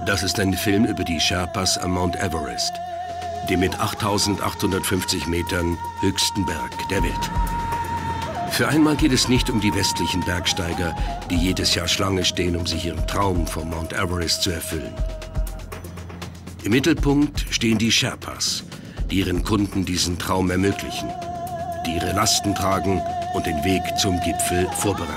Das ist ein Film über die Sherpas am Mount Everest, dem mit 8.850 Metern höchsten Berg der Welt. Für einmal geht es nicht um die westlichen Bergsteiger, die jedes Jahr Schlange stehen, um sich ihren Traum vom Mount Everest zu erfüllen. Im Mittelpunkt stehen die Sherpas, die ihren Kunden diesen Traum ermöglichen, die ihre Lasten tragen und den Weg zum Gipfel vorbereiten.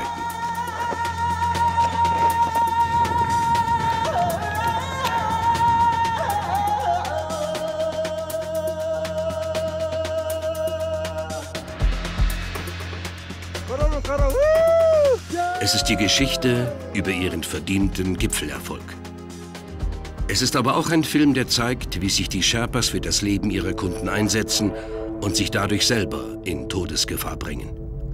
Es ist die Geschichte über ihren verdienten Gipfelerfolg. Es ist aber auch ein Film, der zeigt, wie sich die Sherpas für das Leben ihrer Kunden einsetzen und sich dadurch selber in Todesgefahr bringen.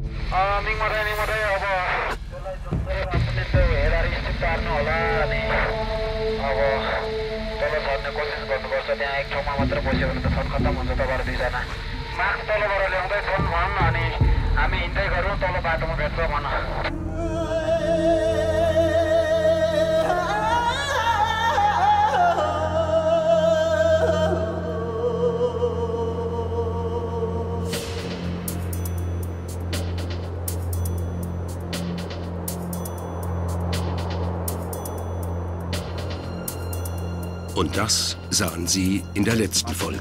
Und das sahen Sie in der letzten Folge.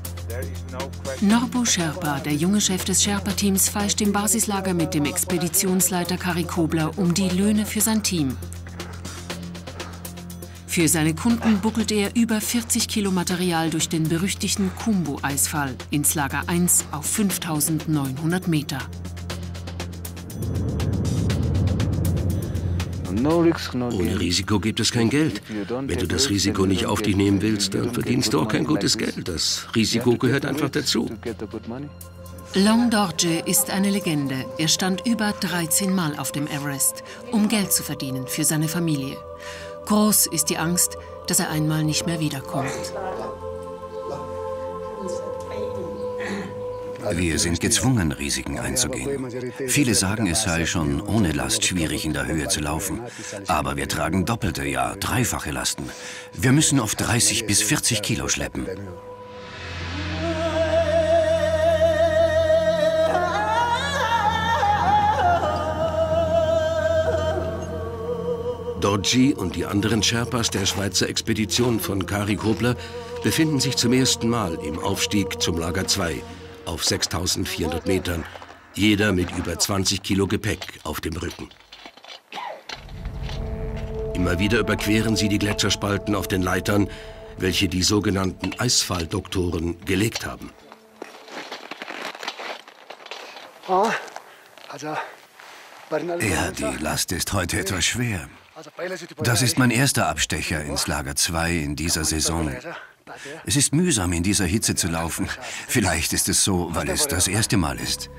Norbu Sherpa, der junge Chef des Sherpa-Teams, feilscht im Basislager mit dem Expeditionsleiter Kari Kobler um die Löhne für sein Team. Für seine Kunden buckelt er über 40 Kilo Material durch den berüchtigten Khumbu-Eisfall ins Lager 1 auf 5.900 Meter. Ohne Risiko gibt es kein Geld. Wenn du das Risiko nicht auf dich nehmen willst, dann verdienst du auch kein gutes Geld. Das Risiko gehört einfach dazu. Long Dorje ist eine Legende. Er stand über 13 Mal auf dem Everest, um Geld zu verdienen für seine Familie. Groß ist die Angst, dass er einmal nicht mehr wiederkommt. Wir sind gezwungen, Risiken einzugehen. Viele sagen, es sei schon ohne Last schwierig, in der Höhe zu laufen. Aber wir tragen doppelte, ja dreifache Lasten. Wir müssen oft 30 bis 40 Kilo schleppen. Dorje und die anderen Sherpas der Schweizer Expedition von Kari Kobler befinden sich zum ersten Mal im Aufstieg zum Lager 2 auf 6.400 Metern, jeder mit über 20 Kilo Gepäck auf dem Rücken. Immer wieder überqueren sie die Gletscherspalten auf den Leitern, welche die sogenannten Eisfalldoktoren gelegt haben. Ja, die Last ist heute etwas schwer. Das ist mein erster Abstecher ins Lager 2 in dieser Saison. Es ist mühsam, in dieser Hitze zu laufen. Vielleicht ist es so, weil es das erste Mal ist.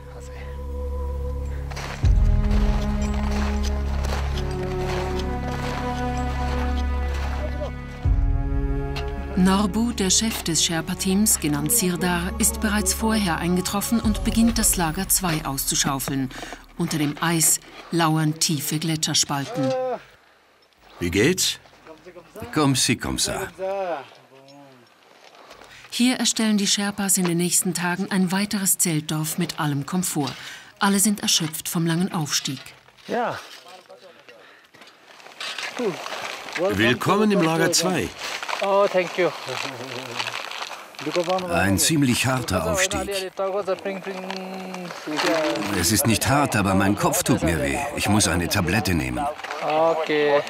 Norbu, der Chef des Sherpa-Teams, genannt Sirdar, ist bereits vorher eingetroffen und beginnt das Lager 2 auszuschaufeln. Unter dem Eis lauern tiefe Gletscherspalten. Wie geht's? Comme ci, comme ça. Hier erstellen die Sherpas in den nächsten Tagen ein weiteres Zeltdorf mit allem Komfort. Alle sind erschöpft vom langen Aufstieg. Ja. Willkommen im Lager 2. Oh, thank you. Ein ziemlich harter Aufstieg. Es ist nicht hart, aber mein Kopf tut mir weh. Ich muss eine Tablette nehmen. Okay.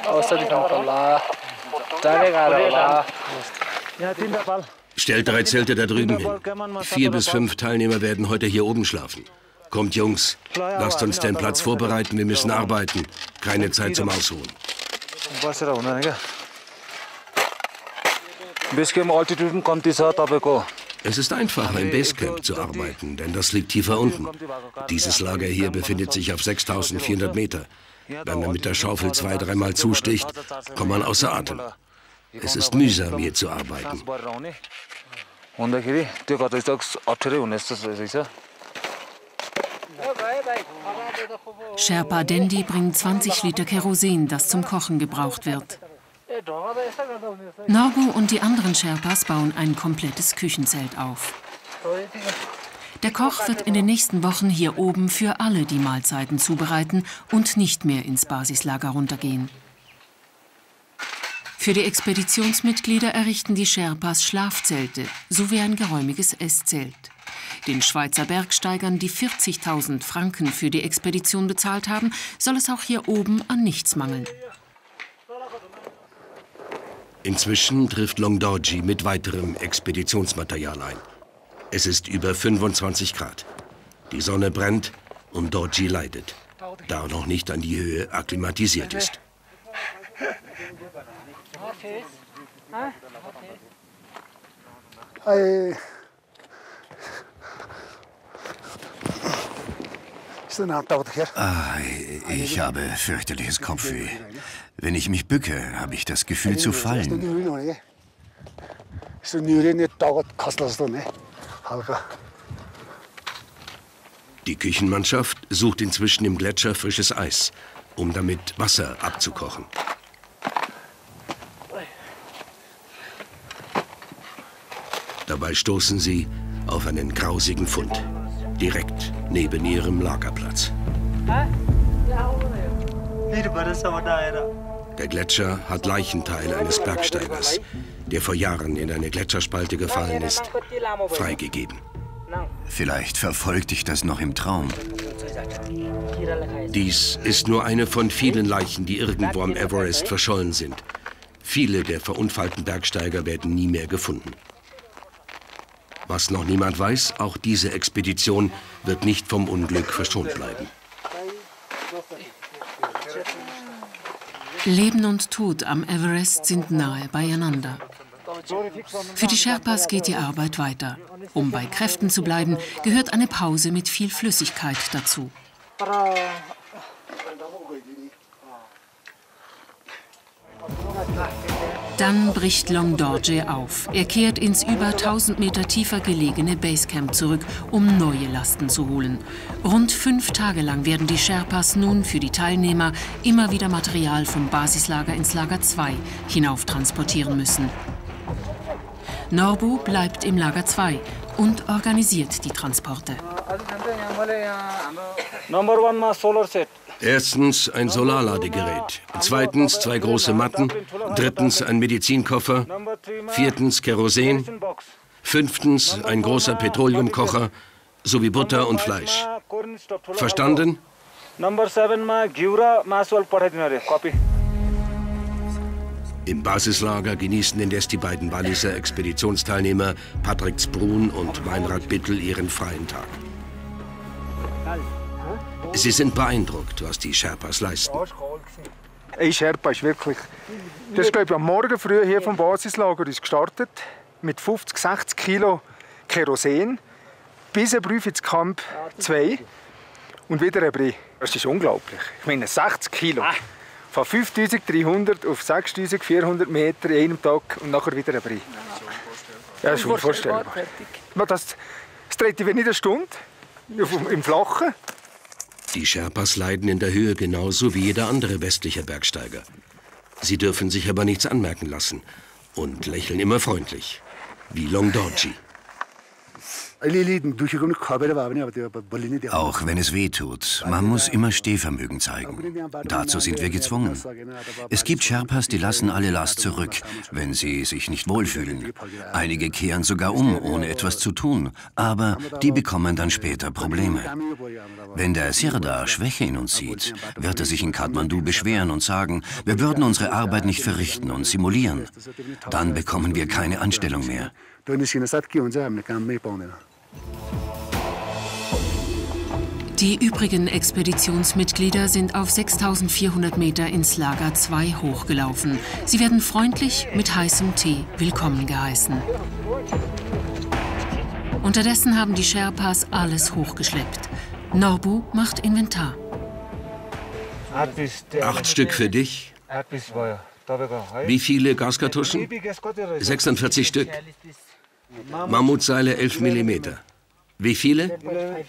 Stellt 3 Zelte da drüben hin. 4 bis 5 Teilnehmer werden heute hier oben schlafen. Kommt, Jungs, lasst uns den Platz vorbereiten. Wir müssen arbeiten. Keine Zeit zum Ausruhen. Es ist einfacher, im Basecamp zu arbeiten, denn das liegt tiefer unten. Dieses Lager hier befindet sich auf 6.400 Meter. Wenn man mit der Schaufel 2-3 Mal zusticht, kommt man außer Atem. Es ist mühsam, hier zu arbeiten. Sherpa Dendi bringt 20 Liter Kerosin, das zum Kochen gebraucht wird. Norbu und die anderen Sherpas bauen ein komplettes Küchenzelt auf. Der Koch wird in den nächsten Wochen hier oben für alle die Mahlzeiten zubereiten und nicht mehr ins Basislager runtergehen. Für die Expeditionsmitglieder errichten die Sherpas Schlafzelte sowie ein geräumiges Esszelt. Den Schweizer Bergsteigern, die 40.000 Franken für die Expedition bezahlt haben, soll es auch hier oben an nichts mangeln. Inzwischen trifft Long Dorji mit weiterem Expeditionsmaterial ein. Es ist über 25 Grad. Die Sonne brennt und Dorji leidet, da er noch nicht an die Höhe akklimatisiert ist. Ich habe fürchterliches Kopfweh. Wenn ich mich bücke, habe ich das Gefühl zu fallen. Die Küchenmannschaft sucht inzwischen im Gletscher frisches Eis, um damit Wasser abzukochen. Dabei stoßen sie auf einen grausigen Fund, direkt neben ihrem Lagerplatz. Der Gletscher hat Leichenteile eines Bergsteigers, der vor Jahren in eine Gletscherspalte gefallen ist, freigegeben. Vielleicht verfolgt dich das noch im Traum. Dies ist nur eine von vielen Leichen, die irgendwo am Everest verschollen sind. Viele der verunfallten Bergsteiger werden nie mehr gefunden. Was noch niemand weiß, auch diese Expedition wird nicht vom Unglück verschont bleiben. Leben und Tod am Everest sind nahe beieinander. Für die Sherpas geht die Arbeit weiter. Um bei Kräften zu bleiben, gehört eine Pause mit viel Flüssigkeit dazu. Dann bricht Long Dorji auf. Er kehrt ins über 1000 Meter tiefer gelegene Basecamp zurück, um neue Lasten zu holen. Rund 5 Tage lang werden die Sherpas nun für die Teilnehmer immer wieder Material vom Basislager ins Lager 2 hinauftransportieren müssen. Norbu bleibt im Lager 2 und organisiert die Transporte. Erstens ein Solarladegerät, zweitens 2 große Matten, drittens ein Medizinkoffer, viertens Kerosin, fünftens ein großer Petroleumkocher sowie Butter und Fleisch. Verstanden? Im Basislager genießen indes die beiden Walliser Expeditionsteilnehmer Patrick Sprun und Weinrad Bittel ihren freien Tag. Sie sind beeindruckt, was die Sherpas leisten. Ein Sherpa ist wirklich... Das ist, glaube ich, am Morgen früh hier vom Basislager ist gestartet mit 50, 60 Kilo Kerosin bis ein Brief ins Camp 2 und wieder ein Brief. Das ist unglaublich. Ich meine, 60 Kilo. Von 5300 auf 6400 Meter in einem Tag und nachher wieder ein Brief. Ja, das ist unvorstellbar. Das dreht nicht eine Stunde im Flachen. Die Sherpas leiden in der Höhe genauso wie jeder andere westliche Bergsteiger. Sie dürfen sich aber nichts anmerken lassen und lächeln immer freundlich, wie Long Dorji. Auch wenn es weh tut, man muss immer Stehvermögen zeigen. Dazu sind wir gezwungen. Es gibt Sherpas, die lassen alle Last zurück, wenn sie sich nicht wohlfühlen. Einige kehren sogar um, ohne etwas zu tun. Aber die bekommen dann später Probleme. Wenn der Sirdar Schwäche in uns sieht, wird er sich in Kathmandu beschweren und sagen, wir würden unsere Arbeit nicht verrichten und simulieren. Dann bekommen wir keine Anstellung mehr. Die übrigen Expeditionsmitglieder sind auf 6400 Meter ins Lager 2 hochgelaufen. Sie werden freundlich mit heißem Tee willkommen geheißen. Unterdessen haben die Sherpas alles hochgeschleppt. Norbu macht Inventar. 8 Stück für dich. Wie viele Gaskartuschen? 46 Stück. Mammutseile 11 mm. Wie viele?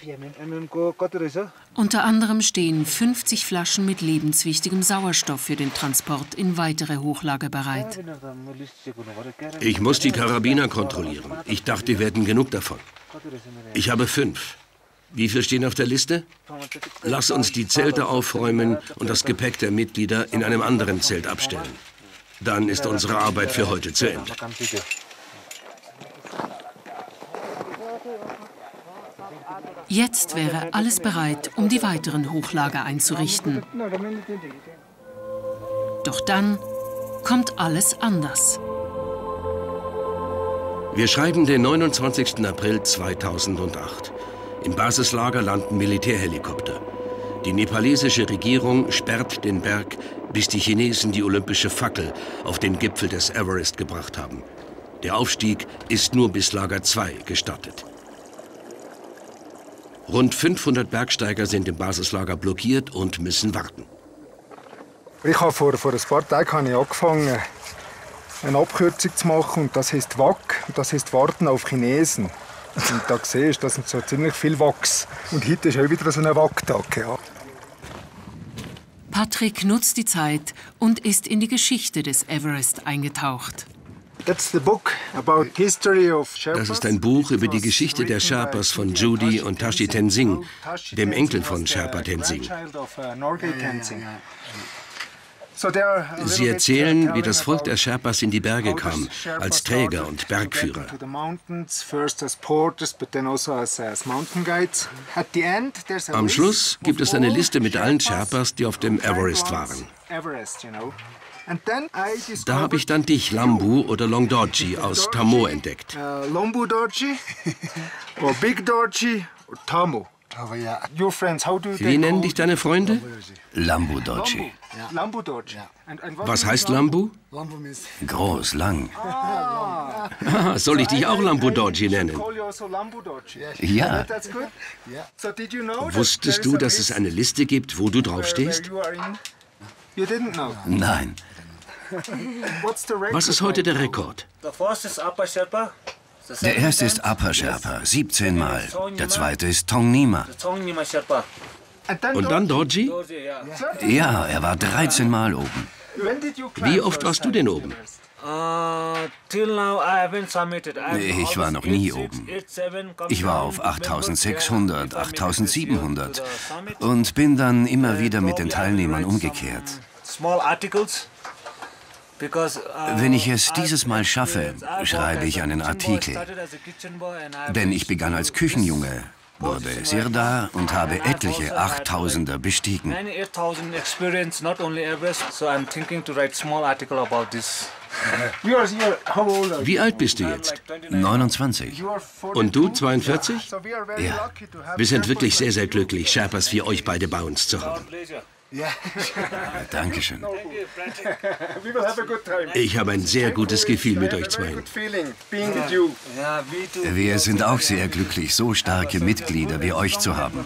Unter anderem stehen 50 Flaschen mit lebenswichtigem Sauerstoff für den Transport in weitere Hochlager bereit. Ich muss die Karabiner kontrollieren. Ich dachte, wir hätten genug davon. Ich habe 5. Wie viele stehen auf der Liste? Lass uns die Zelte aufräumen und das Gepäck der Mitglieder in einem anderen Zelt abstellen. Dann ist unsere Arbeit für heute zu Ende. Jetzt wäre alles bereit, um die weiteren Hochlager einzurichten. Doch dann kommt alles anders. Wir schreiben den 29. April 2008. Im Basislager landen Militärhelikopter. Die nepalesische Regierung sperrt den Berg, bis die Chinesen die olympische Fackel auf den Gipfel des Everest gebracht haben. Der Aufstieg ist nur bis Lager 2 gestattet. Rund 500 Bergsteiger sind im Basislager blockiert und müssen warten. Ich habe vor ein paar Tagen angefangen, eine Abkürzung zu machen, und das heißt WAC, und das heißt Warten auf Chinesen. Und da siehst du, das sind so ziemlich viel Wachs. Und heute ist auch wieder so ein WAC-Tag. Ja. Patrick nutzt die Zeit und ist in die Geschichte des Everest eingetaucht. Das ist ein Buch über die Geschichte der Sherpas von Judy und Tashi Tenzing, dem Enkel von Sherpa Tenzing. Sie erzählen, wie das Volk der Sherpas in die Berge kam, als Träger und Bergführer. Am Schluss gibt es eine Liste mit allen Sherpas, die auf dem Everest waren. Da habe ich dann dich, Lambu oder Long Dorji aus Tamo entdeckt. Lambu Dorji, oder Big Dorji oder Tamo. Wie nennen dich deine Freunde? Lambu Dorji. Was heißt Lambu? Groß, lang. Soll ich dich auch Lambu Dorji nennen? Ja. Wusstest du, dass es eine Liste gibt, wo du draufstehst? Nein. Was ist heute der Rekord? Der erste ist Apa Sherpa, 17 Mal. Der zweite ist Tongnima. Und dann Dorji? Ja, er war 13 Mal oben. Wie oft warst du denn oben? Ich war noch nie oben. Ich war auf 8600, 8700 und bin dann immer wieder mit den Teilnehmern umgekehrt. Wenn ich es dieses Mal schaffe, schreibe ich einen Artikel. Denn ich begann als Küchenjunge, wurde Sirdar und habe etliche 8000er bestiegen. Wie alt bist du jetzt? 29. Und du, 42? Ja. Wir sind wirklich sehr, sehr glücklich, Sherpas wie euch beide bei uns zu haben. Dankeschön. Ich habe ein sehr gutes Gefühl mit euch zweien. Wir sind auch sehr glücklich, so starke Mitglieder wie euch zu haben.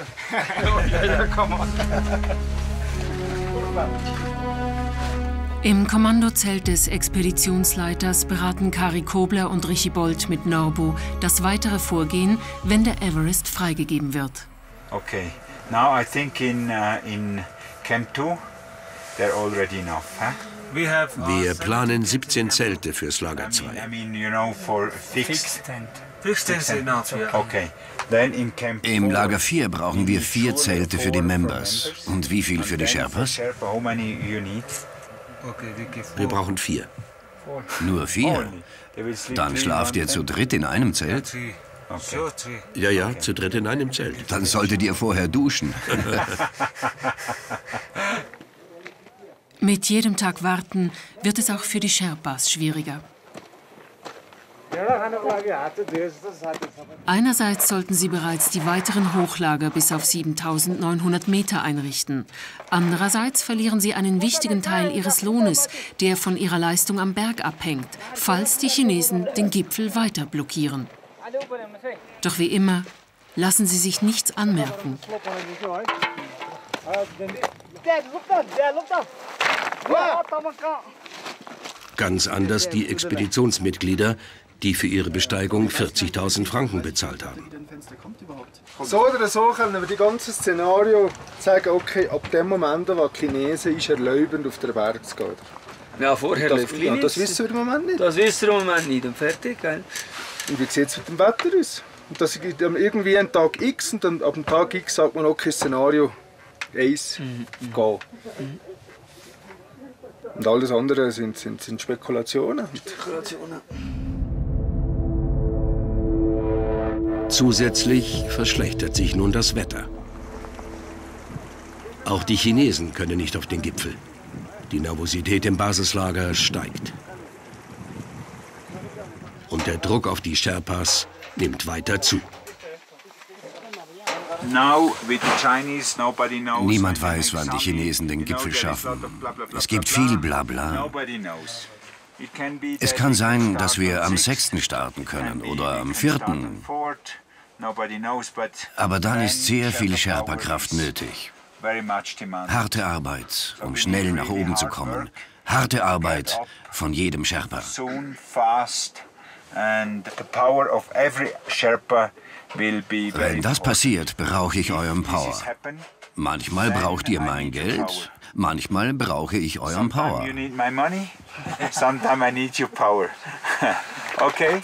Im Kommandozelt des Expeditionsleiters beraten Kari Kobler und Richie Bolt mit Norbu das weitere Vorgehen, wenn der Everest freigegeben wird. Okay, now I think in Camp 2 they're already enough, huh? Wir planen 17 Zelte fürs Lager 2. I mean, you know, for fixed enough, yeah. Okay. Then in Camp Im Lager 4 brauchen wir 4 Zelte für die Members. Und wie viel für die Sherpas? How many you need? Wir brauchen 4. Nur 4? Dann schlaft ihr zu dritt in einem Zelt? Ja, ja, zu dritt in einem Zelt. Dann solltet ihr vorher duschen. Mit jedem Tag warten wird es auch für die Sherpas schwieriger. Einerseits sollten sie bereits die weiteren Hochlager bis auf 7.900 Meter einrichten. Andererseits verlieren sie einen wichtigen Teil ihres Lohnes, der von ihrer Leistung am Berg abhängt, falls die Chinesen den Gipfel weiter blockieren. Doch wie immer lassen sie sich nichts anmerken. Ganz anders die Expeditionsmitglieder, die für ihre Besteigung 40.000 Franken bezahlt haben. So oder so können wir die ganze Szenario sagen, okay, ab dem Moment, wo die Chinesen ist erlaubend, auf den Berg zu gehen. Ja, vorher läuft Ja, das wissen wir im Moment nicht. Das wissen wir im Moment nicht und fertig, gell? Und wie sieht es mit dem Wetter aus? Und das gibt dann irgendwie einen Tag X und dann ab dem Tag X sagt man, okay, Szenario 1, gehen. Und alles andere sind Spekulationen. Zusätzlich verschlechtert sich nun das Wetter. Auch die Chinesen können nicht auf den Gipfel. Die Nervosität im Basislager steigt. Und der Druck auf die Sherpas nimmt weiter zu. Niemand weiß, wann die Chinesen den Gipfel schaffen. Es gibt viel Blabla. Es kann sein, dass wir am 6. starten können oder am 4. Aber dann ist sehr viel Sherpa-Kraft nötig. Harte Arbeit, um schnell nach oben zu kommen. Harte Arbeit von jedem Sherpa. Wenn das passiert, brauche ich euren Power. Manchmal braucht ihr mein Geld, manchmal brauche ich euren Power. Okay?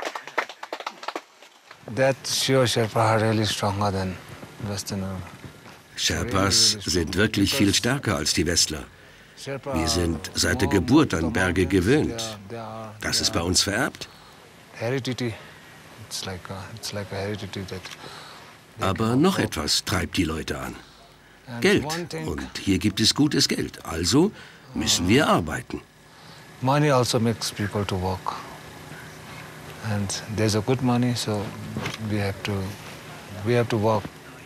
Sherpas sind wirklich viel stärker als die Westler. Wir sind seit der Geburt an Berge gewöhnt. Das ist bei uns vererbt. Aber noch etwas treibt die Leute an. Geld. Und hier gibt es gutes Geld. Also müssen wir arbeiten. Money also makes people to work. And there's a good money, so we have to work.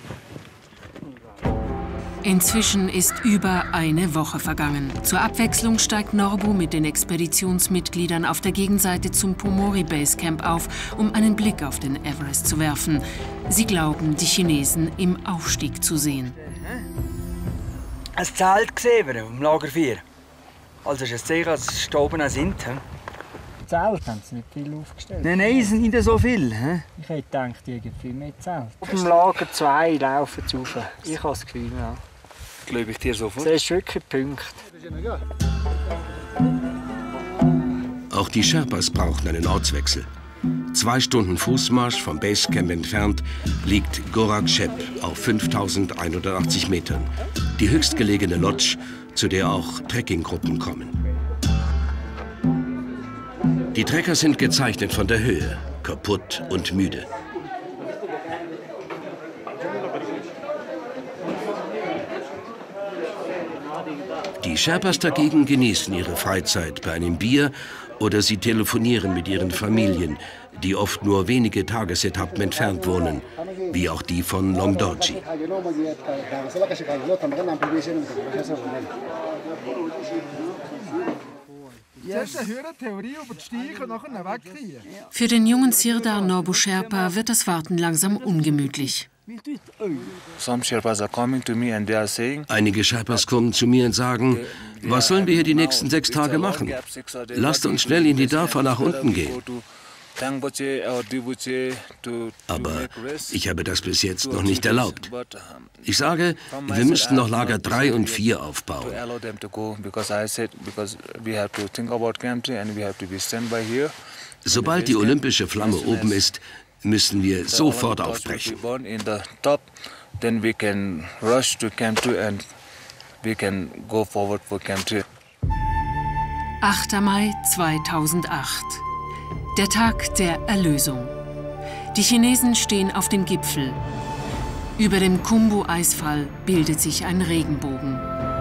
Inzwischen ist über eine Woche vergangen. Zur Abwechslung steigt Norbu mit den Expeditionsmitgliedern auf der Gegenseite zum Pumori Basecamp auf, um einen Blick auf den Everest zu werfen. Sie glauben, die Chinesen im Aufstieg zu sehen. Ein Zelt gesehen im Lager 4. Also ist es sicher, dass es oben sind. Zelt haben sie nicht viel aufgestellt. Nein, es sind nicht so viel. Ich hätte gedacht, die haben viel mehr Zelt. Auf dem Lager 2 laufen sie rauf. Ich habe das Gefühl, ja. Glaube ich dir sofort. Das ist wirklich Punkt. Auch die Sherpas brauchen einen Ortswechsel. 2 Stunden Fußmarsch vom Basecamp entfernt liegt Gorak Shep auf 5.180 Metern. Die höchstgelegene Lodge, zu der auch Trekkinggruppen kommen. Die Trekker sind gezeichnet von der Höhe, kaputt und müde. Die Sherpas dagegen genießen ihre Freizeit bei einem Bier oder sie telefonieren mit ihren Familien, die oft nur wenige Tagesetappen entfernt wohnen, wie auch die von Longdorji. Für den jungen Sirdar Norbu Sherpa wird das Warten langsam ungemütlich. Einige Sherpas kommen zu mir und sagen, was sollen wir hier die nächsten 6 Tage machen? Lasst uns schnell in die Dörfer nach unten gehen. Aber ich habe das bis jetzt noch nicht erlaubt. Ich sage, wir müssten noch Lager 3 und 4 aufbauen. Sobald die olympische Flamme oben ist, müssen wir sofort aufbrechen. 8. Mai 2008. Der Tag der Erlösung. Die Chinesen stehen auf dem Gipfel. Über dem Khumbu-Eisfall bildet sich ein Regenbogen.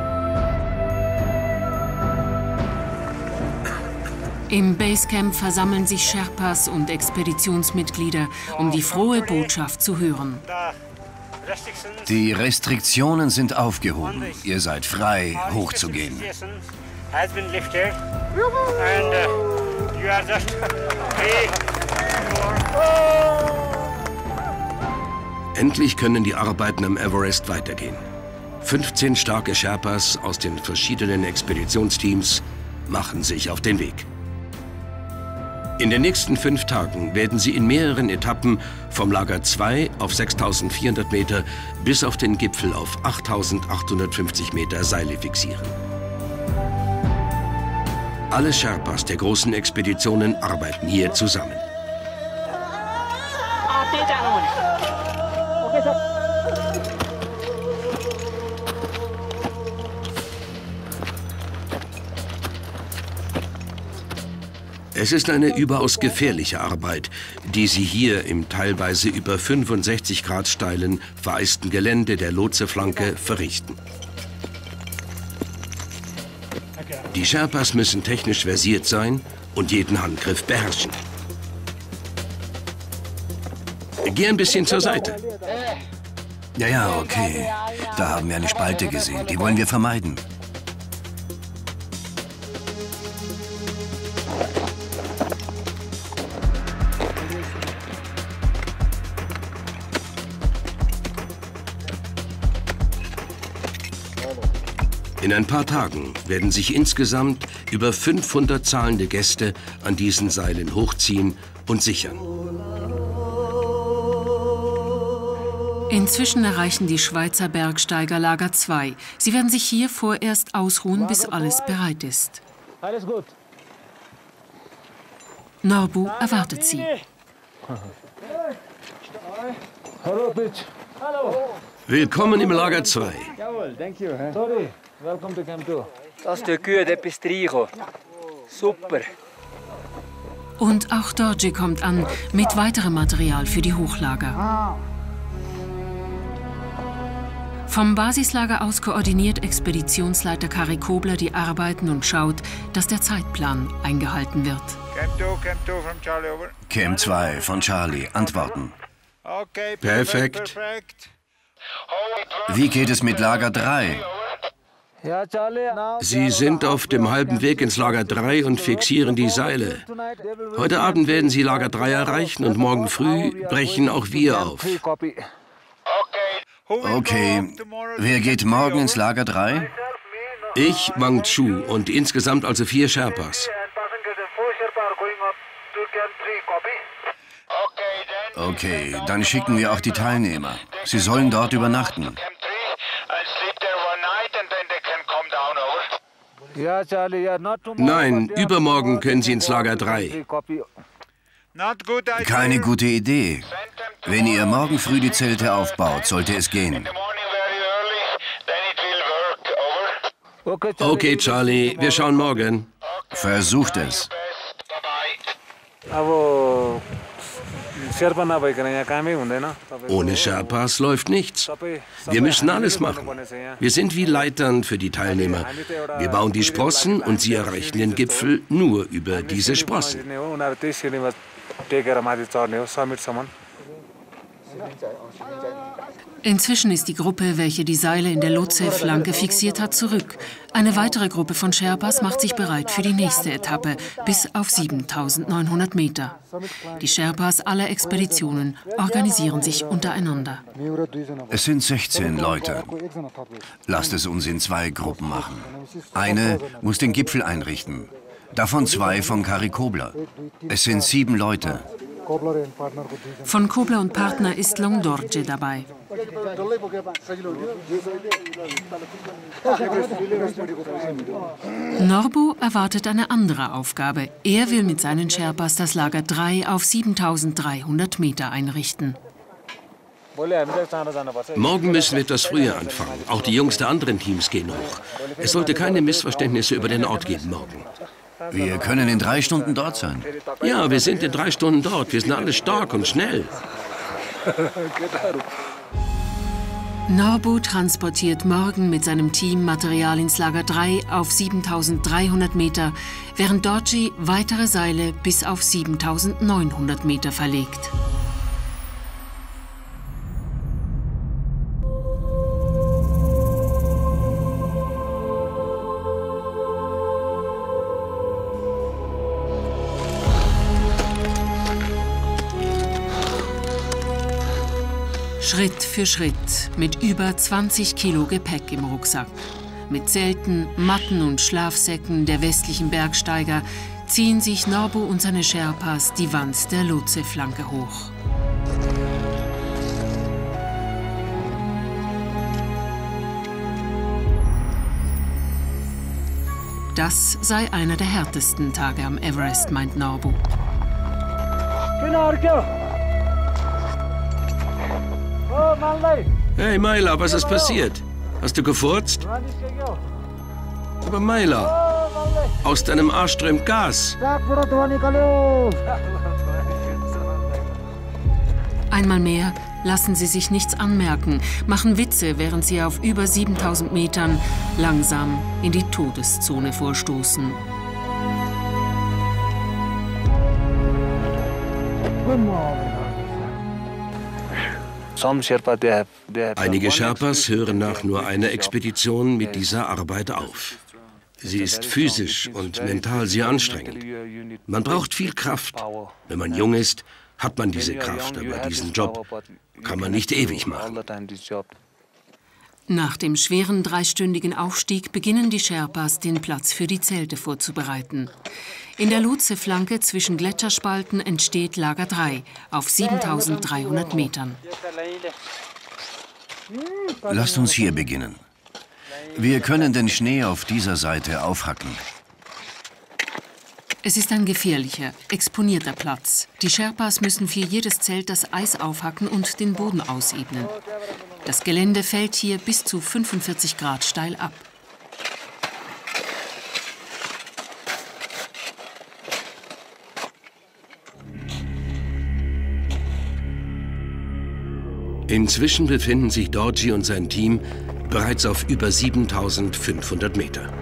Im Basecamp versammeln sich Sherpas und Expeditionsmitglieder, um die frohe Botschaft zu hören. Die Restriktionen sind aufgehoben. Ihr seid frei, hochzugehen. Endlich können die Arbeiten am Everest weitergehen. 15 starke Sherpas aus den verschiedenen Expeditionsteams machen sich auf den Weg. In den nächsten 5 Tagen werden sie in mehreren Etappen vom Lager 2 auf 6.400 Meter bis auf den Gipfel auf 8.850 Meter Seile fixieren. Alle Sherpas der großen Expeditionen arbeiten hier zusammen. Es ist eine überaus gefährliche Arbeit, die sie hier im teilweise über 65 Grad steilen, vereisten Gelände der Lotseflanke verrichten. Die Sherpas müssen technisch versiert sein und jeden Handgriff beherrschen. Geh ein bisschen zur Seite. Ja, okay. Da haben wir eine Spalte gesehen. Die wollen wir vermeiden. In ein paar Tagen werden sich insgesamt über 500 zahlende Gäste an diesen Seilen hochziehen und sichern. Inzwischen erreichen die Schweizer Bergsteiger Lager 2. Sie werden sich hier vorerst ausruhen, bis alles bereit ist. Alles gut. Norbu erwartet sie. Hallo, Pitch. Hallo. Willkommen im Lager 2. Jawohl, thank you. Sorry, welcome to Camp 2. Das tut gut, etwas reinkommen. Super. Und auch Dorje kommt an mit weiterem Material für die Hochlager. Vom Basislager aus koordiniert Expeditionsleiter Kari Kobler die Arbeiten und schaut, dass der Zeitplan eingehalten wird. Camp 2 from Charlie, over. Camp 2 von Charlie, antworten. Okay, Perfekt. Wie geht es mit Lager 3? Ja, Charlie. Now Sie sind auf dem halben Weg ins Lager 3 und fixieren die Seile. Heute Abend werden Sie Lager 3 erreichen und morgen früh brechen auch wir auf. Okay, wer geht morgen ins Lager 3? Ich, Wang Chu und insgesamt also 4 Sherpas. Okay, dann schicken wir auch die Teilnehmer. Sie sollen dort übernachten. Ja, Charlie, ja, not tomorrow. Nein, übermorgen können Sie ins Lager 3. Keine gute Idee. Wenn ihr morgen früh die Zelte aufbaut, sollte es gehen. Okay, Charlie, wir schauen morgen. Versucht es. Ohne Sherpas läuft nichts. Wir müssen alles machen. Wir sind wie Leitern für die Teilnehmer. Wir bauen die Sprossen und sie erreichen den Gipfel nur über diese Sprossen. Inzwischen ist die Gruppe, welche die Seile in der Lotse-Flanke fixiert hat, zurück. Eine weitere Gruppe von Sherpas macht sich bereit für die nächste Etappe, bis auf 7.900 Meter. Die Sherpas aller Expeditionen organisieren sich untereinander. Es sind 16 Leute. Lasst es uns in 2 Gruppen machen. Eine muss den Gipfel einrichten. Davon 2 von Kari Kobler. Es sind 7 Leute. Von Kobler und Partner ist Long Dorje dabei. Norbu erwartet eine andere Aufgabe. Er will mit seinen Sherpas das Lager 3 auf 7.300 Meter einrichten. Morgen müssen wir etwas früher anfangen. Auch die Jungs der anderen Teams gehen hoch. Es sollte keine Missverständnisse über den Ort geben morgen. Wir können in 3 Stunden dort sein. Ja, wir sind in 3 Stunden dort. Wir sind alle stark und schnell. Norbu transportiert morgen mit seinem Team Material ins Lager 3 auf 7.300 Meter, während Dorje weitere Seile bis auf 7.900 Meter verlegt. Schritt für Schritt mit über 20 Kilo Gepäck im Rucksack. Mit Zelten, Matten und Schlafsäcken der westlichen Bergsteiger ziehen sich Norbu und seine Sherpas die Wand der Lhotse-Flanke hoch. Das sei einer der härtesten Tage am Everest, meint Norbu. Hey Maila, was ist passiert? Hast du gefurzt? Aber Maila, aus deinem Arsch strömt Gas. Einmal mehr lassen sie sich nichts anmerken, machen Witze, während sie auf über 7000 Metern langsam in die Todeszone vorstoßen. Einige Sherpas hören nach nur einer Expedition mit dieser Arbeit auf. Sie ist physisch und mental sehr anstrengend. Man braucht viel Kraft. Wenn man jung ist, hat man diese Kraft, aber diesen Job kann man nicht ewig machen. Nach dem schweren 3-stündigen Aufstieg beginnen die Sherpas, den Platz für die Zelte vorzubereiten. In der Lhotse-Flanke zwischen Gletscherspalten entsteht Lager 3 auf 7300 Metern. Lasst uns hier beginnen. Wir können den Schnee auf dieser Seite aufhacken. Es ist ein gefährlicher, exponierter Platz. Die Sherpas müssen für jedes Zelt das Eis aufhacken und den Boden ausebnen. Das Gelände fällt hier bis zu 45 Grad steil ab. Inzwischen befinden sich Dorji und sein Team bereits auf über 7500 Meter.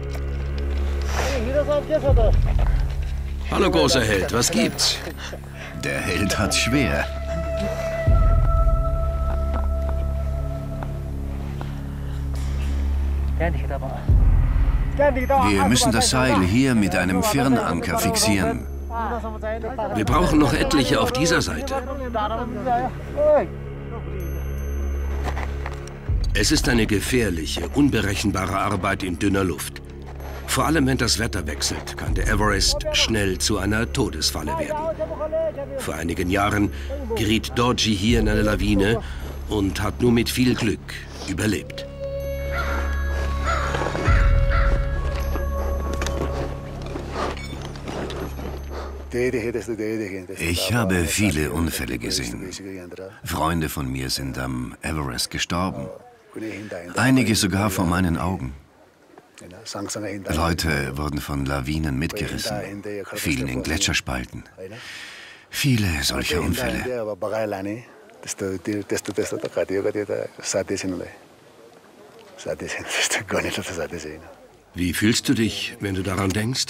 Hallo, großer Held, was gibt's? Der Held hat's schwer. Wir müssen das Seil hier mit einem Firnanker fixieren. Wir brauchen noch etliche auf dieser Seite. Es ist eine gefährliche, unberechenbare Arbeit in dünner Luft. Vor allem, wenn das Wetter wechselt, kann der Everest schnell zu einer Todesfalle werden. Vor einigen Jahren geriet Dorji hier in eine Lawine und hat nur mit viel Glück überlebt. Ich habe viele Unfälle gesehen. Freunde von mir sind am Everest gestorben. Einige sogar vor meinen Augen. Leute wurden von Lawinen mitgerissen, fielen in Gletscherspalten. Viele solcher Unfälle. Wie fühlst du dich, wenn du daran denkst?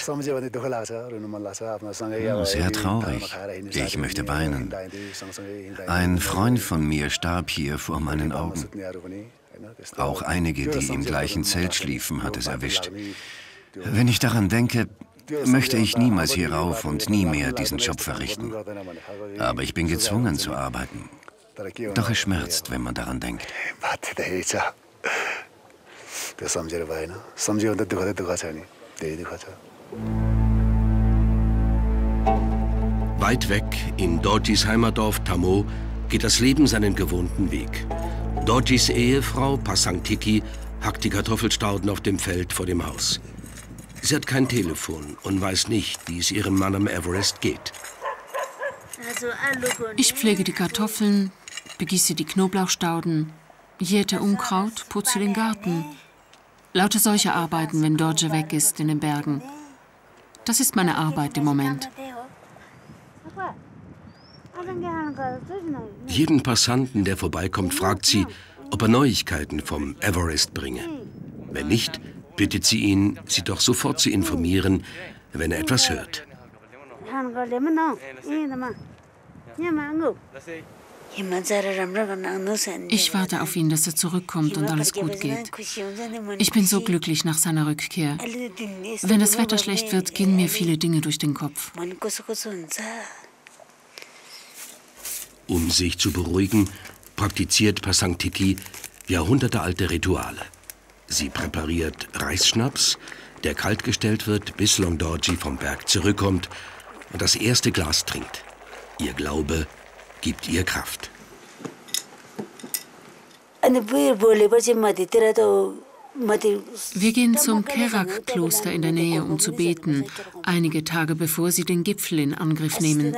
Sehr traurig. Ich möchte weinen. Ein Freund von mir starb hier vor meinen Augen. Auch einige, die im gleichen Zelt schliefen, hat es erwischt. Wenn ich daran denke, möchte ich niemals hier rauf und nie mehr diesen Job verrichten. Aber ich bin gezwungen zu arbeiten. Doch es schmerzt, wenn man daran denkt. Weit weg, in Dorjis Heimatdorf Tamo, geht das Leben seinen gewohnten Weg. Dorjis Ehefrau, Pasang Tiki, hackt die Kartoffelstauden auf dem Feld vor dem Haus. Sie hat kein Telefon und weiß nicht, wie es ihrem Mann am Everest geht. Ich pflege die Kartoffeln, begieße die Knoblauchstauden, jäte Unkraut, putze den Garten. Lauter solche Arbeiten, wenn Dorje weg ist in den Bergen. Das ist meine Arbeit im Moment. Jeden Passanten, der vorbeikommt, fragt sie, ob er Neuigkeiten vom Everest bringe. Wenn nicht, bittet sie ihn, sie doch sofort zu informieren, wenn er etwas hört. Ich warte auf ihn, dass er zurückkommt und alles gut geht. Ich bin so glücklich nach seiner Rückkehr. Wenn das Wetter schlecht wird, gehen mir viele Dinge durch den Kopf. Um sich zu beruhigen, praktiziert Pasang Tiki jahrhundertealte Rituale. Sie präpariert Reisschnaps, der kalt gestellt wird, bis Long Dorji vom Berg zurückkommt und das erste Glas trinkt. Ihr Glaube gibt ihr Kraft. Wir gehen zum Kerak-Kloster in der Nähe, um zu beten, einige Tage bevor sie den Gipfel in Angriff nehmen.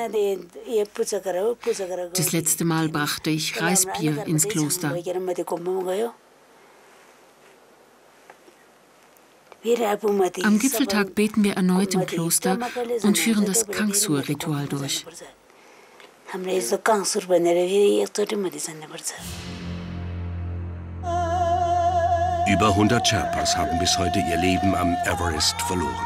Das letzte Mal brachte ich Reisbier ins Kloster. Am Gipfeltag beten wir erneut im Kloster und führen das Kangsur-Ritual durch. Über 100 Sherpas haben bis heute ihr Leben am Everest verloren.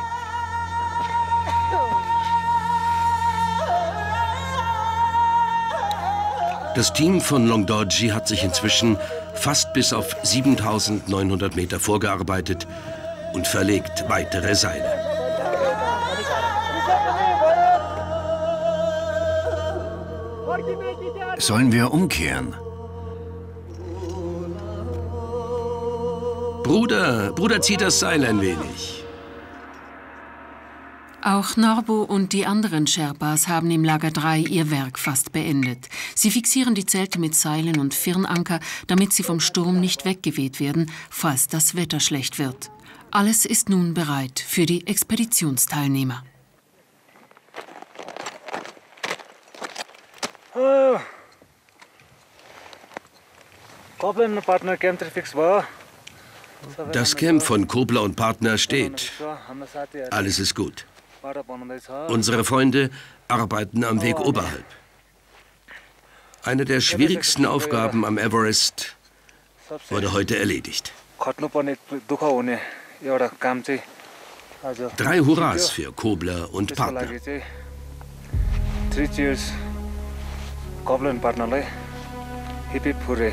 Das Team von Long Dorji hat sich inzwischen fast bis auf 7.900 Meter vorgearbeitet und verlegt weitere Seile. Sollen wir umkehren? Bruder, zieh das Seil ein wenig. Auch Norbu und die anderen Sherpas haben im Lager 3 ihr Werk fast beendet. Sie fixieren die Zelte mit Seilen und Firnanker, damit sie vom Sturm nicht weggeweht werden, falls das Wetter schlecht wird. Alles ist nun bereit für die Expeditionsteilnehmer. Das Camp von Kobler und Partner steht. Alles ist gut. Unsere Freunde arbeiten am Weg oberhalb. Eine der schwierigsten Aufgaben am Everest wurde heute erledigt. 3 Hurras für Kobler und Partner. 3 cheers. Kobler und Partner. Hip hip hooray.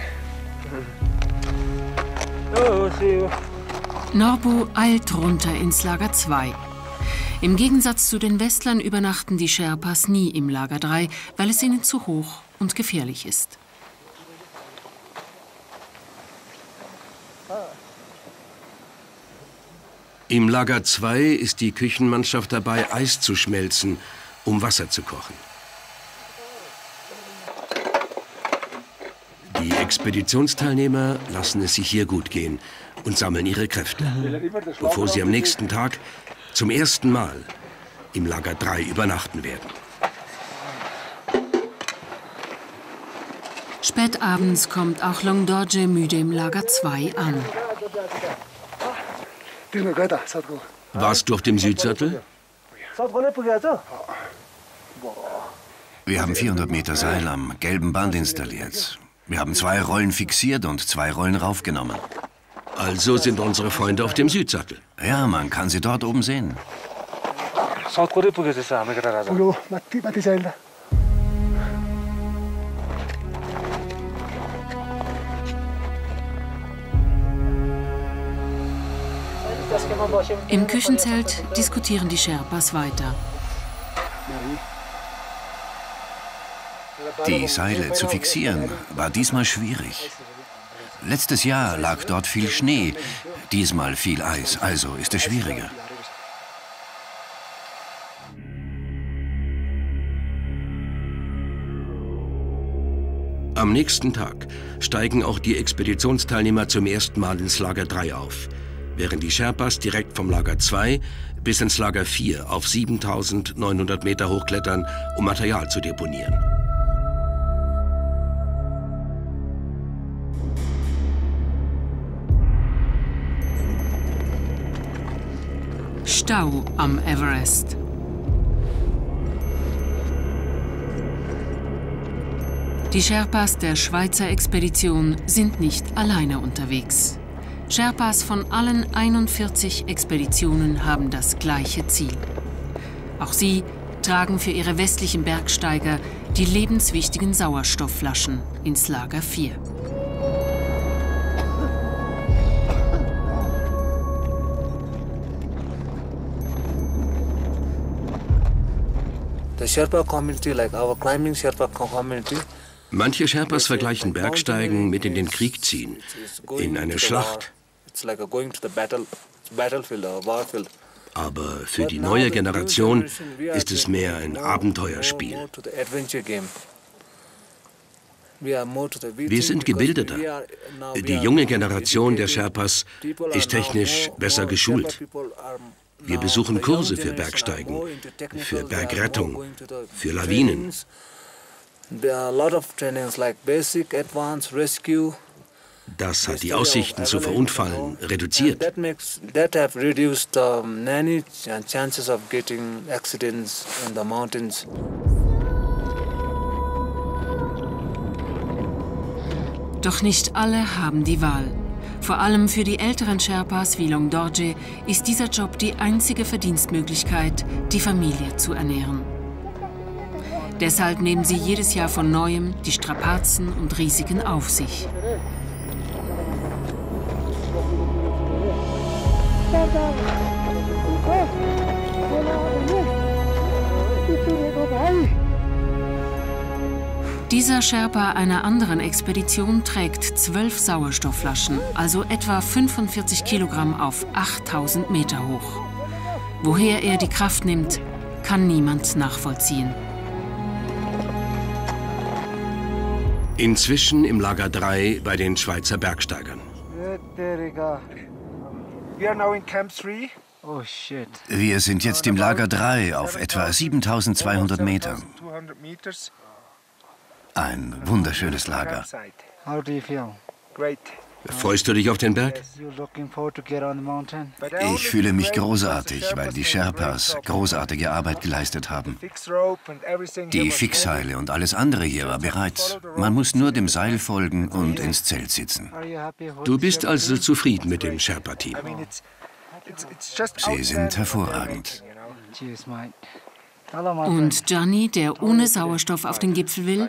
Norbu eilt runter ins Lager 2. Im Gegensatz zu den Westlern übernachten die Sherpas nie im Lager 3, weil es ihnen zu hoch und gefährlich ist. Im Lager 2 ist die Küchenmannschaft dabei, Eis zu schmelzen, um Wasser zu kochen. Die Expeditionsteilnehmer lassen es sich hier gut gehen und sammeln ihre Kräfte, bevor sie am nächsten Tag zum ersten Mal im Lager 3 übernachten werden. Spät abends kommt auch Long Dorji müde im Lager 2 an. Warst du auf dem Südsattel? Wir haben 400 Meter Seil am gelben Band installiert. Wir haben 2 Rollen fixiert und 2 Rollen raufgenommen. Also sind unsere Freunde auf dem Südsattel. Ja, man kann sie dort oben sehen. Im Küchenzelt diskutieren die Sherpas weiter. Die Seile zu fixieren war diesmal schwierig. Letztes Jahr lag dort viel Schnee, diesmal viel Eis, also ist es schwieriger. Am nächsten Tag steigen auch die Expeditionsteilnehmer zum ersten Mal ins Lager 3 auf, während die Sherpas direkt vom Lager 2 bis ins Lager 4 auf 7.900 Meter hochklettern, um Material zu deponieren. Stau am Everest. Die Sherpas der Schweizer Expedition sind nicht alleine unterwegs. Sherpas von allen 41 Expeditionen haben das gleiche Ziel. Auch sie tragen für ihre westlichen Bergsteiger die lebenswichtigen Sauerstoffflaschen ins Lager 4. The Sherpa community, like our climbing Sherpa community. Manche Sherpas vergleichen Bergsteigen mit in den Krieg ziehen, in eine Schlacht. Aber für die neue Generation ist es mehr ein Abenteuerspiel. Wir sind gebildeter. Die junge Generation der Sherpas ist technisch besser geschult. Wir besuchen Kurse für Bergsteigen, für Bergrettung, für Lawinen. Das hat die Aussichten zu verunfallen reduziert. Doch nicht alle haben die Wahl. Vor allem für die älteren Sherpas wie Long Dorje ist dieser Job die einzige Verdienstmöglichkeit, die Familie zu ernähren. Deshalb nehmen sie jedes Jahr von Neuem die Strapazen und Risiken auf sich. Dieser Sherpa einer anderen Expedition trägt 12 Sauerstoffflaschen, also etwa 45 Kilogramm auf 8000 Meter hoch. Woher er die Kraft nimmt, kann niemand nachvollziehen. Inzwischen im Lager 3 bei den Schweizer Bergsteigern. Wir sind jetzt im Lager 3 auf etwa 7200 Metern. Ein wunderschönes Lager. Freust du dich auf den Berg? Ich fühle mich großartig, weil die Sherpas großartige Arbeit geleistet haben. Die Fixseile und alles andere hier war bereit. Man muss nur dem Seil folgen und ins Zelt sitzen. Du bist also zufrieden mit dem Sherpa-Team? Sie sind hervorragend. Und Gianni, der ohne Sauerstoff auf den Gipfel will?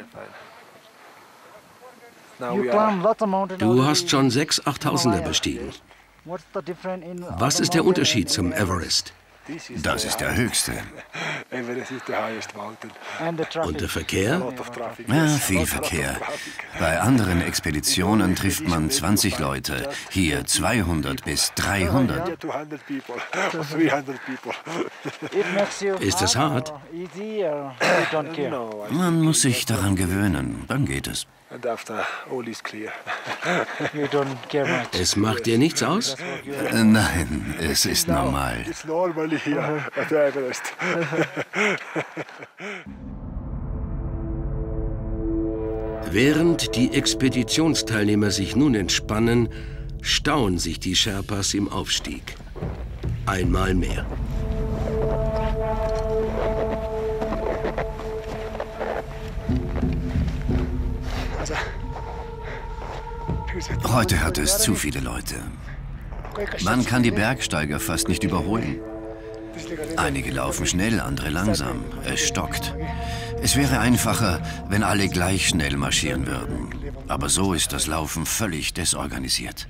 Du hast schon 6 8000er bestiegen. Was ist der Unterschied zum Everest? Das ist der höchste. Und der Verkehr? Ja, viel Verkehr. Bei anderen Expeditionen trifft man 20 Leute, hier 200 bis 300. Ist es hart? Man muss sich daran gewöhnen, dann geht es. Es macht dir nichts aus? Nein, es ist normal. Während die Expeditionsteilnehmer sich nun entspannen, stauen sich die Sherpas im Aufstieg. Einmal mehr. Heute hat es zu viele Leute. Man kann die Bergsteiger fast nicht überholen. Einige laufen schnell, andere langsam. Es stockt. Es wäre einfacher, wenn alle gleich schnell marschieren würden. Aber so ist das Laufen völlig desorganisiert.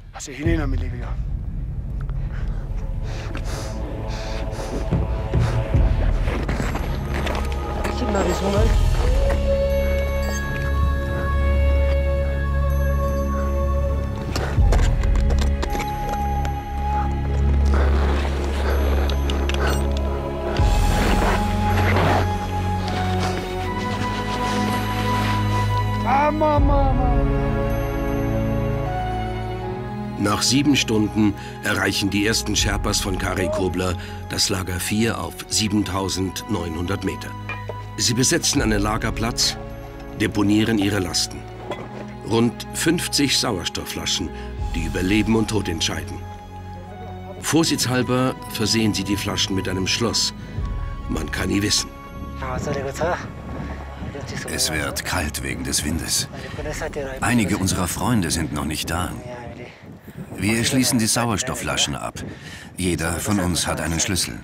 Nach 7 Stunden erreichen die ersten Sherpas von Kari Kobler das Lager 4 auf 7900 Meter. Sie besetzen einen Lagerplatz, deponieren ihre Lasten. Rund 50 Sauerstoffflaschen, die über Leben und Tod entscheiden. Vorsichtshalber versehen sie die Flaschen mit einem Schloss. Man kann nie wissen. Es wird kalt wegen des Windes. Einige unserer Freunde sind noch nicht da. Wir schließen die Sauerstoffflaschen ab. Jeder von uns hat einen Schlüssel.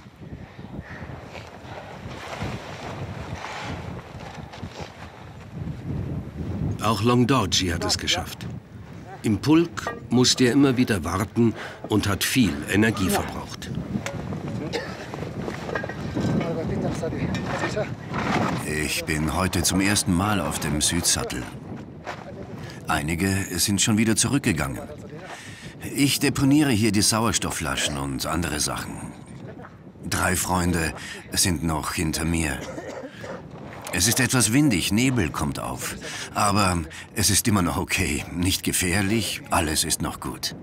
Auch Long Dorje hat es geschafft. Im Pulk musste er immer wieder warten und hat viel Energie verbraucht. Ich bin heute zum ersten Mal auf dem Südsattel. Einige sind schon wieder zurückgegangen. Ich deponiere hier die Sauerstoffflaschen und andere Sachen. 3 Freunde sind noch hinter mir. Es ist etwas windig, Nebel kommt auf. Aber es ist immer noch okay. Nicht gefährlich, alles ist noch gut.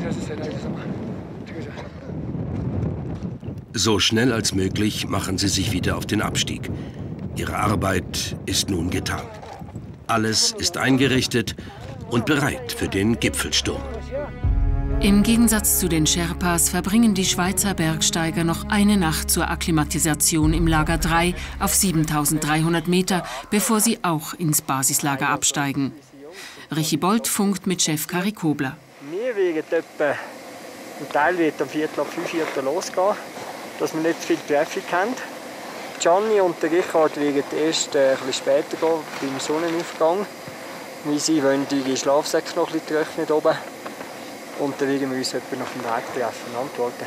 So schnell als möglich machen sie sich wieder auf den Abstieg. Ihre Arbeit ist nun getan. Alles ist eingerichtet und bereit für den Gipfelsturm. Im Gegensatz zu den Sherpas verbringen die Schweizer Bergsteiger noch eine Nacht zur Akklimatisation im Lager 3 auf 7300 Meter, bevor sie auch ins Basislager absteigen. Richie Bolt funkt mit Chef Kari Kobler. Wir wiegen etwa, ein Teil wird um 4:45 losgehen, dass wir nicht viel Traffic haben. Gianni und der Richard wiegen erst ein bisschen später gehen, beim Sonnenaufgang. Weil sie wollen die Schlafsäcke noch ein bisschen trocknen oben. Und dann werden wir uns etwa nach dem Weg treffen. Antworten.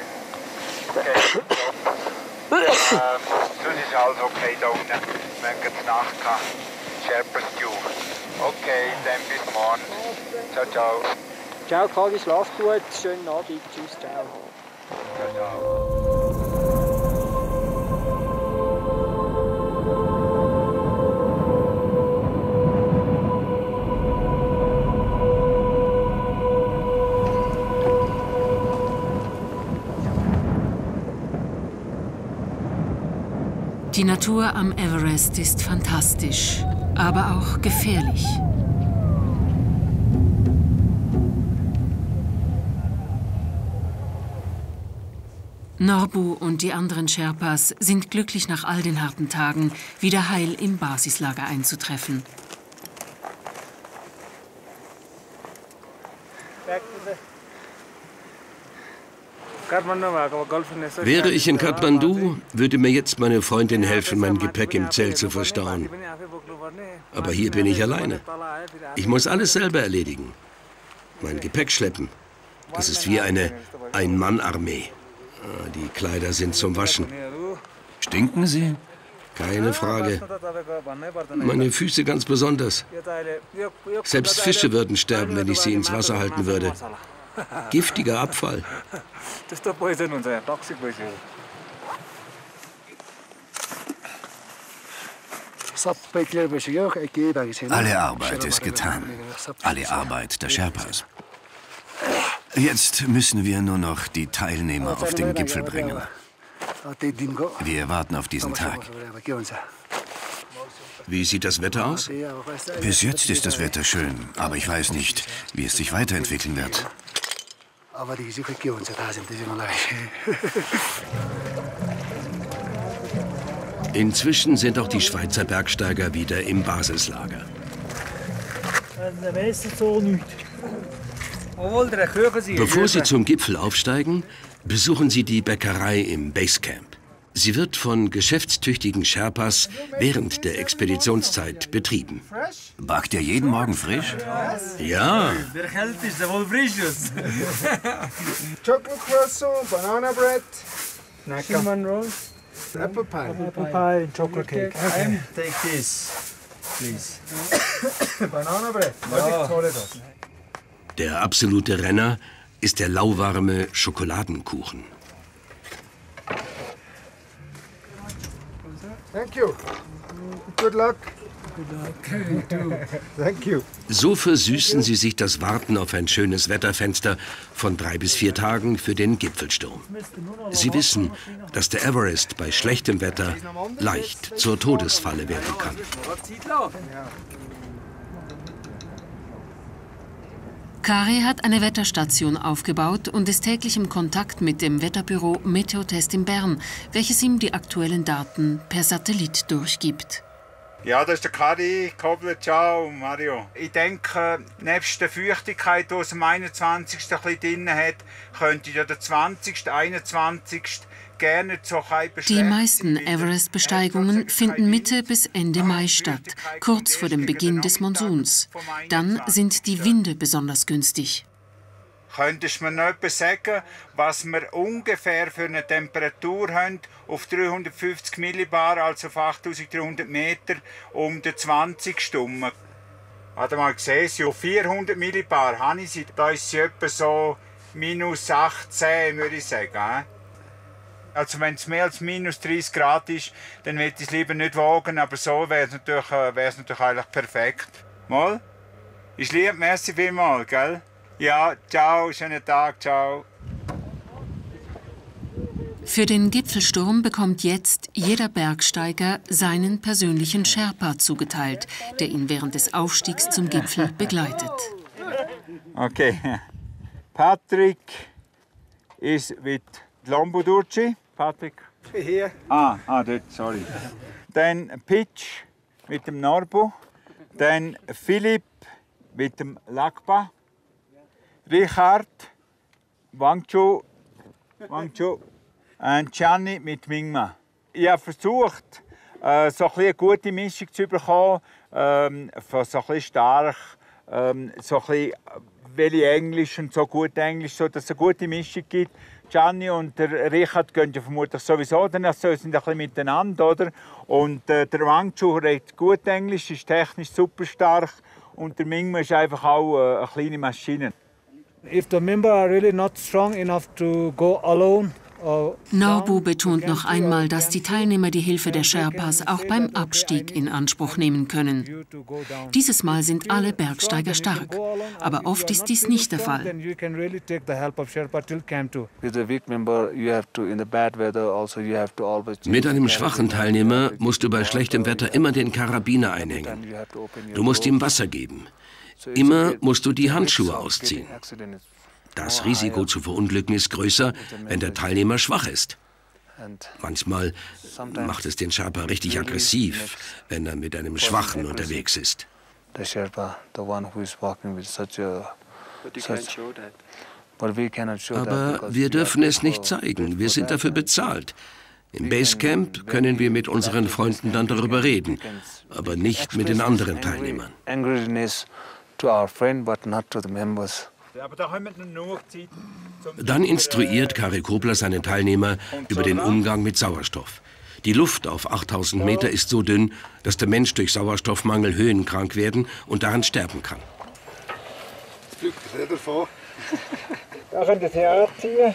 Das ist alles okay da unten. Wir haben gerade Nacht gehabt. Sherpas Stew. Okay, dann bis morgen. Ciao, ciao. Ciao, Kagi, schlaf gut. Schönen Abend. Tschüss, ciao. Ciao, ciao. Die Natur am Everest ist fantastisch, aber auch gefährlich. Norbu und die anderen Sherpas sind glücklich, nach all den harten Tagen wieder heil im Basislager einzutreffen. Wäre ich in Kathmandu, würde mir jetzt meine Freundin helfen, mein Gepäck im Zelt zu verstauen. Aber hier bin ich alleine. Ich muss alles selber erledigen. Mein Gepäck schleppen. Das ist wie eine Ein-Mann-Armee. Die Kleider sind zum Waschen. Stinken sie? Keine Frage. Meine Füße ganz besonders. Selbst Fische würden sterben, wenn ich sie ins Wasser halten würde. Giftiger Abfall. Alle Arbeit ist getan. Alle Arbeit der Sherpas. Jetzt müssen wir nur noch die Teilnehmer auf den Gipfel bringen. Wir warten auf diesen Tag. Wie sieht das Wetter aus? Bis jetzt ist das Wetter schön, aber ich weiß nicht, wie es sich weiterentwickeln wird. Inzwischen sind auch die Schweizer Bergsteiger wieder im Basislager. Bevor sie zum Gipfel aufsteigen, besuchen sie die Bäckerei im Basecamp. Sie wird von geschäftstüchtigen Sherpas während der Expeditionszeit betrieben. Backt ihr jeden Morgen frisch? Ja. Der Kälte ist wohl frisches. Chocolate croissant, banana bread, Cinnamon roll, apple pie. apple pie, chocolate cake. Okay. Take this, please. Banana bread. Was ich zahle das? Der absolute Renner ist der lauwarme Schokoladenkuchen. Thank you. Good luck. Thank you. So versüßen sie sich das Warten auf ein schönes Wetterfenster von 3 bis 4 Tagen für den Gipfelsturm. Sie wissen, dass der Everest bei schlechtem Wetter leicht zur Todesfalle werden kann. Kari hat eine Wetterstation aufgebaut und ist täglich im Kontakt mit dem Wetterbüro Meteotest in Bern, welches ihm die aktuellen Daten per Satellit durchgibt. Ja, das ist der Kari Kobler. Ciao, Mario. Ich denke, nebst der Feuchtigkeit, die es am 21. ein bisschen drin hat, könnte ja der 20., 21. gerne so Die meisten Everest-Besteigungen finden Mitte bis Ende Mai statt, kurz vor dem Beginn des Monsuns. Dann sind die Winde besonders günstig. Könntest du mir noch etwas sagen, was wir ungefähr für eine Temperatur haben auf 350 Millibar, also auf 8300 Meter, um den 20 Stunden? Warte mal, gesehen, auf 400 Millibar habe ich sie. Da ist sie etwa so minus 18, würde ich sagen. Also wenn es mehr als minus 30 Grad ist, dann würde ich es lieber nicht wagen, aber so wäre es natürlich eigentlich perfekt. Mal? Ist lieb, merci vielmals, gell? Ja, ciao, schönen Tag, ciao. Für den Gipfelsturm bekommt jetzt jeder Bergsteiger seinen persönlichen Sherpa zugeteilt, der ihn während des Aufstiegs zum Gipfel begleitet. Okay, Patrick ist mit Lombodurci. Patrick? Hier. Dort, sorry. Dann Pitch mit dem Norbu. Dann Philipp mit dem Lakpa. Richard, Wangchu und Gianni mit Mingma. Ich habe versucht, so eine gute Mischung zu bekommen, von so ein stark, so ein wenig Englisch und so gut Englisch, so dass es eine gute Mischung gibt. Gianni und der Richard gehen ja vermutlich sowieso dann sind ein bisschen miteinander, oder? Und der Wangchu redet gut Englisch, ist technisch super stark und der Mingma ist einfach auch eine kleine Maschine. If the member are really not strong enough to go alone. Norbu betont noch einmal, dass die Teilnehmer die Hilfe der Sherpas auch beim Abstieg in Anspruch nehmen können. Dieses Mal sind alle Bergsteiger stark, aber oft ist dies nicht der Fall. Mit einem schwachen Teilnehmer musst du bei schlechtem Wetter immer den Karabiner einhängen. Du musst ihm Wasser geben. Immer musst du die Handschuhe ausziehen. Das Risiko zu verunglücken ist größer, wenn der Teilnehmer schwach ist. Manchmal macht es den Sherpa richtig aggressiv, wenn er mit einem Schwachen unterwegs ist. Aber wir dürfen es nicht zeigen. Wir sind dafür bezahlt. Im Basecamp können wir mit unseren Freunden dann darüber reden, aber nicht mit den anderen Teilnehmern. Dann instruiert Kari Kobler seinen Teilnehmer über den Umgang mit Sauerstoff. Die Luft auf 8000 Meter ist so dünn, dass der Mensch durch Sauerstoffmangel höhenkrank werden und daran sterben kann. Da könnt ihr es herziehen.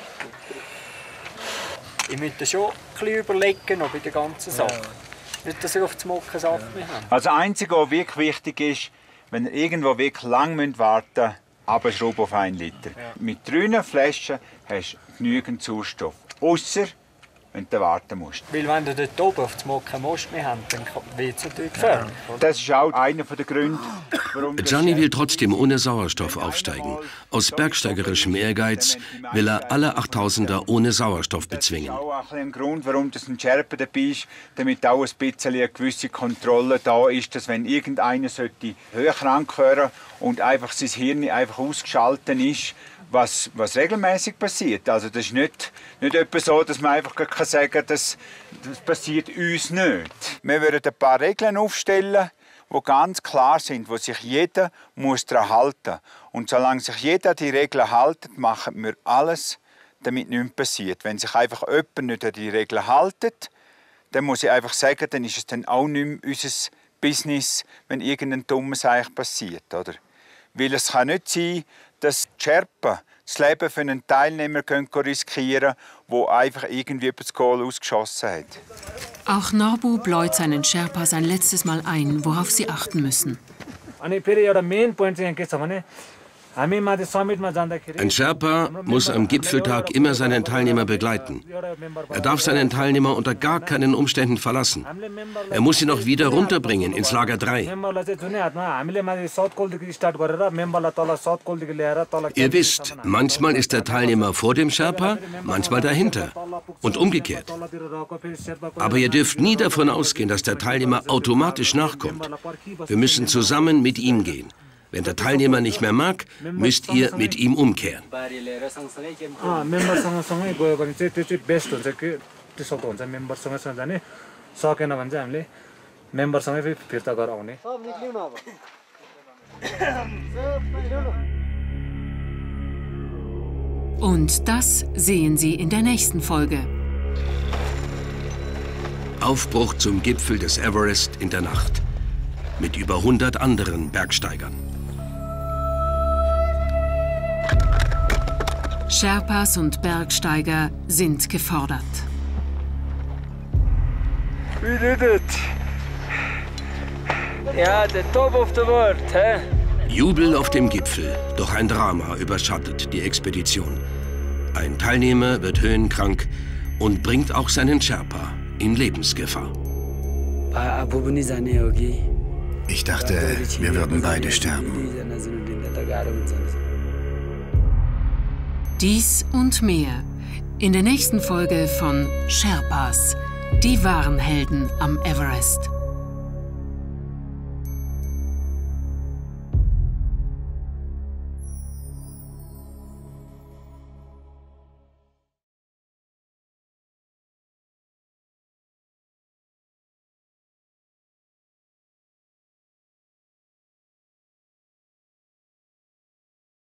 Ich müsste schon ein bisschen überlegen noch bei der ganzen Sache. Nicht, dass ihr auf die Mocken Saft mehr habt. Also das Einzige, was wirklich wichtig ist, wenn ihr irgendwo wirklich lang warten müsst, abschrauben auf 1 Liter. Ja. Mit 3 Flaschen hast du genügend Sauerstoff. Ausser, wenn du warten musst. Weil wenn du dort oben auf die Mocken Most mehr hast, dann wird es natürlich gefährlich. Das ist auch einer der Gründe, warum... Gianni will trotzdem ohne Sauerstoff aufsteigen. Aus bergsteigerischem Ehrgeiz will er alle 8000er ohne Sauerstoff bezwingen. Das ist auch ein Grund, warum ein Sherpa dabei ist, damit auch ein bisschen eine gewisse Kontrolle da ist, dass wenn irgendeiner höherkrank werden und einfach sein Hirn einfach ausgeschaltet ist, was regelmäßig passiert. Also das ist nicht etwa so, dass man einfach sagen kann, das passiert uns nicht. Wir würden ein paar Regeln aufstellen, die ganz klar sind, wo sich jeder daran halten muss. Und solange sich jeder die Regeln hält, machen wir alles, damit nichts passiert. Wenn sich einfach jemand nicht an die Regeln hält, dann muss ich einfach sagen, dann ist es dann auch nicht mehr unser Business, wenn irgendein dummes Eich passiert, oder? Weil es kann nicht sein, dass die Sherpa das Leben für einen Teilnehmer riskieren können, der einfach irgendwie über das Goal ausgeschossen hat. Auch Norbu bläut seinen Sherpas ein letztes Mal ein, worauf sie achten müssen. Ein Sherpa muss am Gipfeltag immer seinen Teilnehmer begleiten. Er darf seinen Teilnehmer unter gar keinen Umständen verlassen. Er muss ihn auch wieder runterbringen ins Lager 3. Ihr wisst, manchmal ist der Teilnehmer vor dem Sherpa, manchmal dahinter und umgekehrt. Aber ihr dürft nie davon ausgehen, dass der Teilnehmer automatisch nachkommt. Wir müssen zusammen mit ihm gehen. Wenn der Teilnehmer nicht mehr mag, müsst ihr mit ihm umkehren. Und das sehen Sie in der nächsten Folge. Aufbruch zum Gipfel des Everest in der Nacht. Mit über 100 anderen Bergsteigern. Sherpas und Bergsteiger sind gefordert. We did it! Ja, the top of the world, hä? Jubel auf dem Gipfel, doch ein Drama überschattet die Expedition. Ein Teilnehmer wird höhenkrank und bringt auch seinen Sherpa in Lebensgefahr. Ich dachte, wir würden beide sterben. Dies und mehr in der nächsten Folge von Sherpas, die wahren Helden am Everest.